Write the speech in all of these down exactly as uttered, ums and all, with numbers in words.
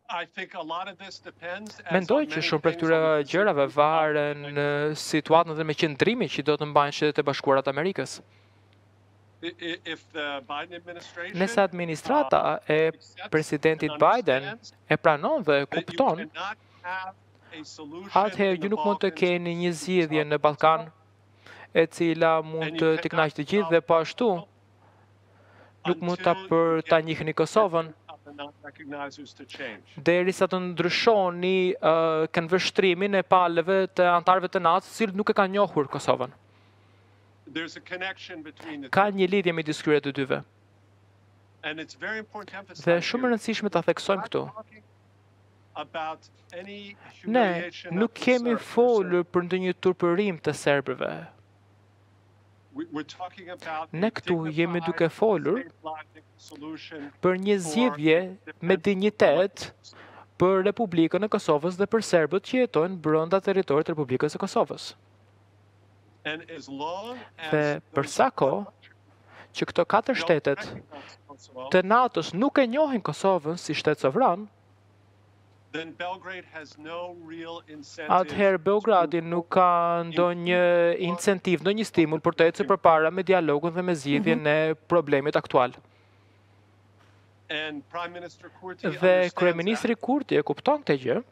Mendoj që shumë për këtyre gjërave varen në situatën dhe me qëndrimin që do të mbajnë Shtetet e Bashkuara të Amerikës. Nëse administrata e presidentit Biden e pranon dhe kupton, atëherë ju nuk mund të keni një zgjidhje në Ballkan e cila mund të t'i kënaqë të gjithë dhe po ashtu nuk mund ta për ta njihni Kosovën derisa të ndryshoni uh, këndvështrimin e palëve të antarëve të natës, të cilët nuk e kanë njohur Kosovën. Ka një lidhje midis këtyre të dyve. Dhe shumë e rëndësishme ta theksojmë këtu. Ne nuk kemi folur për ndonjë turpërim të serbëve. Ne këtu jemi duke folur për një zgjidhje me dinjitet për Republikën e Kosovës dhe për serbët që jetojnë brenda territorit të Republikës së Kosovës. Dhe për sa kohë që këto katër shtetet të natës nuk e njohin Kosovën si shtet sovran, atëherë Beogradi nuk ka ndonjë incentiv, ndonjë stimul për të ecur përpara me dialogun dhe me zgjidhjen e problemit aktual. Dhe kryeministri Kurti e kupton këtë gjë.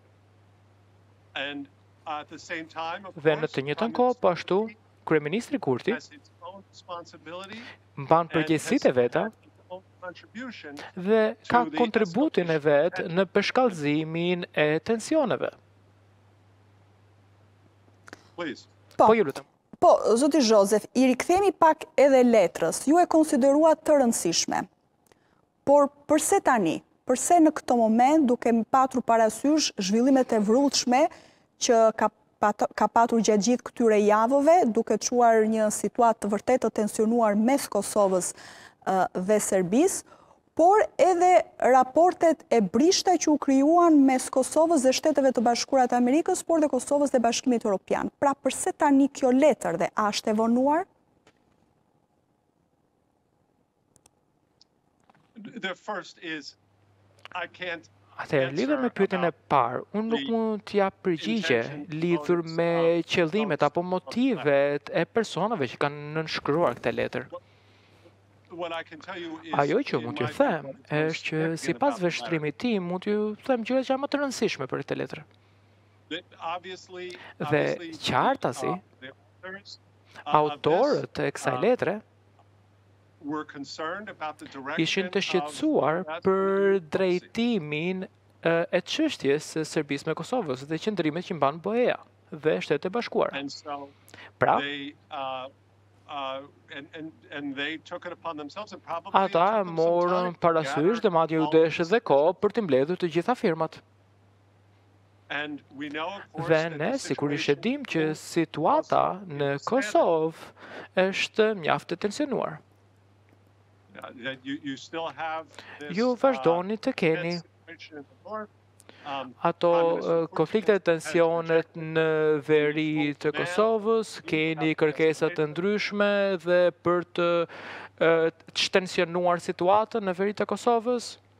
Dhe në të njëjtën kohë, po ashtu, kryeministri Kurti mban përgjegjësitë e veta dhe ka kontributin e vetë në përshkallëzimin e tensioneve. Po, Po, ju lutem. po, zoti Josef, i rikthemi pak edhe letrës. Ju e konsideruat të rëndësishme. Por përse tani? Përse në këtë moment duke patur parasysh zhvillimet e vrullshme që ka pat, ka patur gjatë gjithë këtyre javëve, duke çuar një situatë të vërtet të tensionuar mes Kosovës dhe Serbisë, por edhe raportet e brishta që u krijuan mes Kosovës dhe Shteteve të Bashkuara të Amerikës, por dhe Kosovës dhe Bashkimit Evropian. Pra përse tani kjo letër dhe a është e vonuar? Atëherë, lidhur me pyetjen e parë, unë nuk mund t'ja përgjigje lidhur me qëllimet apo motivet e personave që kanë nënshkruar këtë letër. Ajo që mund t'ju them është që sipas vështrimit tim mund t'ju them gjërat që janë më të rëndësishme për këtë letër. Dhe qartasi, autorët e kësaj letre ishin të shqetësuar për drejtimin e çështjes së Serbisë me Kosovës dhe qëndrimet që mban B E A dhe Shtetet e Bashkuara. Pra, ata morën parasysh dhe madje u deshë dhe kohë për të mbledhur të gjitha firmat. Dhe ne sigurisht e dim që situata në Kosovë është mjaft e tensionuar. Ju vazhdoni të keni ato konfliktet, tensionet në veri të Kosovës, keni kërkesat të ndryshme dhe për të tensionuar situatën në veri të Kosovës.